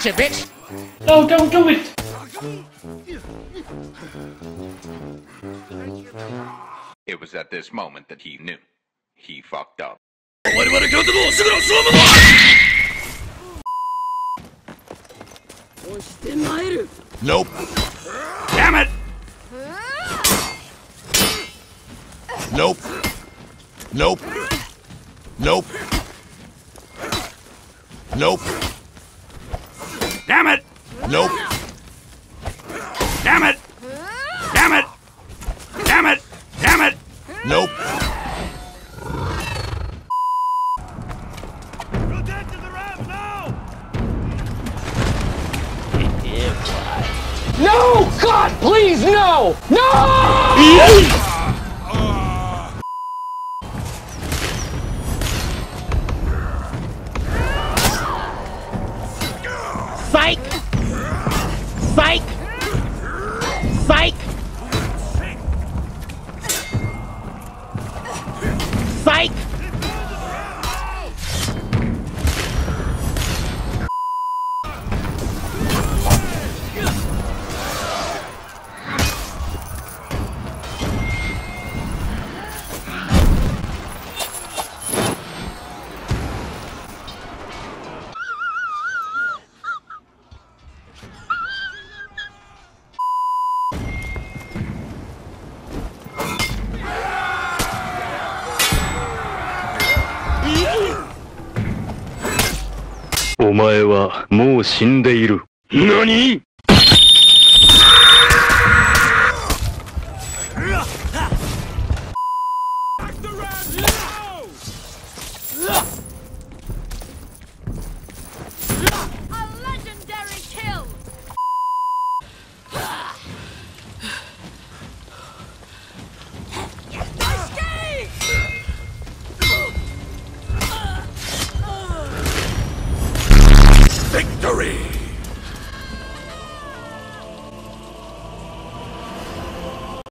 Gotcha, bitch! No, don't do it! It was at this moment that he knew. He fucked up. Nope. Damn it! Nope. Nope. Nope. Nope. Damn it! Nope. Damn it! Damn it! Damn it! Damn it! Nope. No! God, please, no! No! Psych! Psych! Psych! Psych! お前はもう死んでいる。何？ Victory!